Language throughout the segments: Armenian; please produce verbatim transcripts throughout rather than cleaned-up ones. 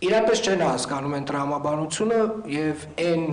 իրապես չեն հասկանում են տրամաբանությունը եւ այն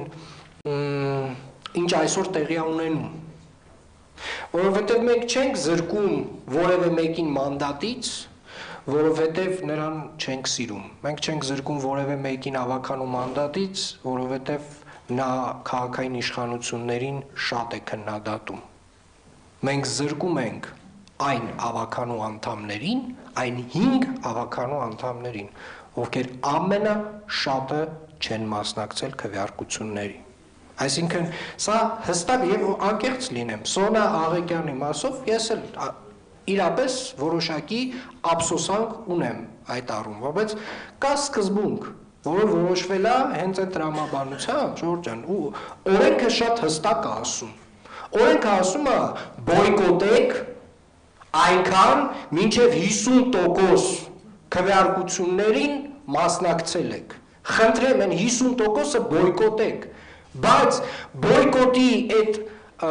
ինչ այսօր տեղի ունենում որովհետեւ մենք չենք զրկում որևէ մեկին մանդատից որովհետև նրան չենք սիրում։ Մենք չենք զրկում որևէ մեկին ավականու մանդատից, որովհետև նա քաղաքային իշխանություններին շատ է քննադատում։ Մենք զրկում ենք այն ավականու անդամներին, այն հինգ ավականու անդամներին, ովքեր ամենաշատը չեն մասնակցել քվեարկությունների։ Այսինքն, սա հստակ եւ անկեղծ լինեմ, Սոնա Աղեկյանի մասով ես էլ իրապես որոշակի ափսոսանք ունեմ այդ առումով, բայց կա սկզբունք, որը որոշվել է հենց այդ տրամաբանությամբ, Ժողովուրդ ջան, ու օրենքը շատ հստակ է ասում։ Օրենքը ասում է բոյկոտեք այնքան, մինչև հիսուն տոկոս քվեարկություններին մասնակցել եք։ Խնդրեմ, այն հիսուն տոկոսը բոյկոտեք, բայց բոյկոտի այդ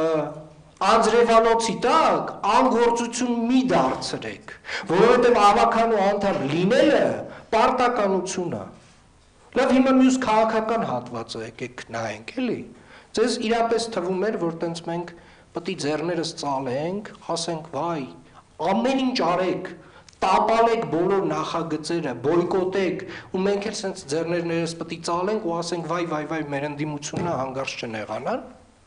Անձրևանոցի տակ անգործություն մի դարձրեք, որովհետև ավականու անդամ լինելը պարտականություն է։ Լավ, հիմա մյուս քաղաքական հատվածը եկեք նայենք, էլի։ Ձեզ իրապես թվում էր, որ տենց մենք պետք է ձեռներս ծալենք, ասենք, վայ, ամեն ինչ արեք, տապալեք բոլոր նախագծերը, բոյկոտեք, ու մենք էլ սենց ձեռներներս պետք է ծալենք ու ասենք, վայ, վայ, վայ, մեր ընդդիմությունը հանգարց չնեղանան։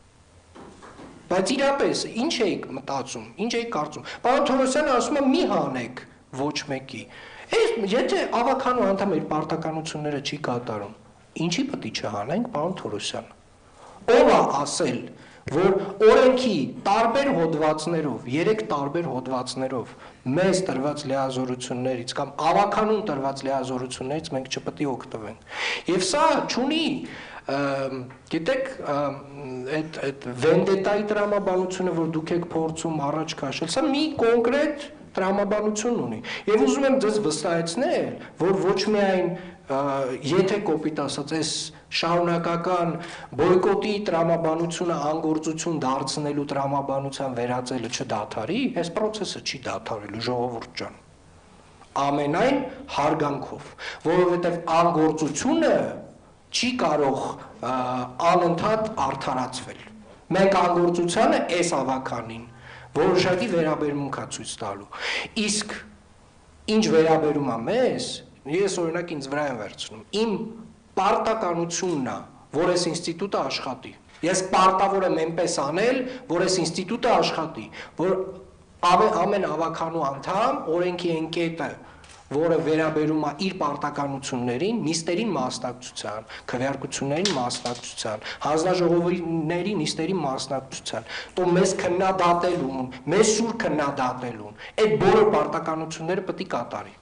Բայց իրապես, ինչ էիք մտածում, ինչ էիք կարծում։ Պարոն Թորոսյանը ասում է մի հանեք ոչ մեկի։ Եթե ավականու անդամը իր պարտականությունները չի կատարում, ինչի պետք է չհանենք, պարոն Թորոսյան։ Ով է ասել, որ օրենքի տարբեր հոդվածներով, երեք տարբեր հոդվածներով մեզ տրված լիազորություններից կամ ավականուն տրված լիազորություններից մենք չպետք է օգտվենք։ Եվ սա չունի գիտեք, այդ այդ վենդետայի տրամաբանությունը, որ դուք եք փորձում առաջ քաշել, սա մի կոնկրետ տրամաբանություն ունի։ Եվ ուզում եմ ձեզ վստահեցնել, որ ոչ միայն եթե կոպիտ ասած այս շարունակական բոյկոտի տրամաբանությունը անգործություն դարձնելու տրամաբանության վերածելը չդադարի, այս process-ը չի դադարելու, ժողովուրդ ջան։ Ամենայն հարգանքով, որովհետև անգործությունը չի կարող անընդհատ արդարացվել։ Մենք անգործությանը այս ավականին որոշակի վերաբերմունք է ցույց տալու։ Իսկ ինչ վերաբերում է մեզ, ես օրինակ ինձ վրա եմ վերցնում։ Իմ պարտականությունն է, որ այս ինստիտուտը աշխատի։ Ես պարտավոր եմ այնպես անել, որ այս ինստիտուտը աշխատի, որ ամեն ավականու անդամ օրենքի այն կետը, որը վերաբերում է իր պարտականություններին, նիստերին մասնակցության, քվեարկություններին մասնակցության, հանձնաժողովների նիստերին մասնակցության, તો մեզ քննադատելուն, մեզ սուր քննադատելուն, այդ բոլոր պարտականությունները պետք է կատարի։